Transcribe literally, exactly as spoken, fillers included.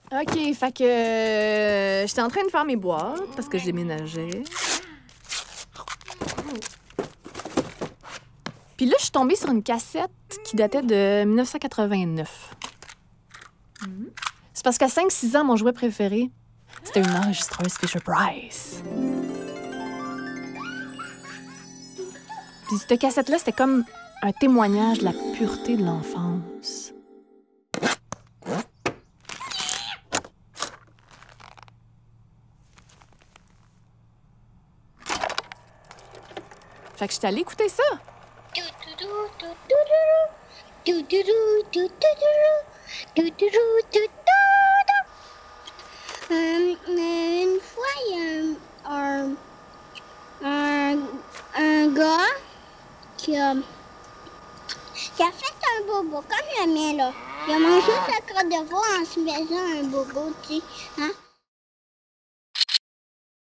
OK, fait que euh, j'étais en train de faire mes boîtes parce que je déménageais. Puis là, je suis tombée sur une cassette qui datait de mille neuf cent quatre-vingt-neuf. C'est parce qu'à cinq six ans, mon jouet préféré, c'était une enregistreuse Fisher-Price. Puis cette cassette-là, c'était comme un témoignage de la pureté de l'enfance. Fait que j'étais allée écouter ça. Euh, une fois, il y a un, un, un gars qui a, qui a fait un bobo, comme le mien, là. Il a mangé sa crotte de veau en se faisant un bobo, tu sais. Hein?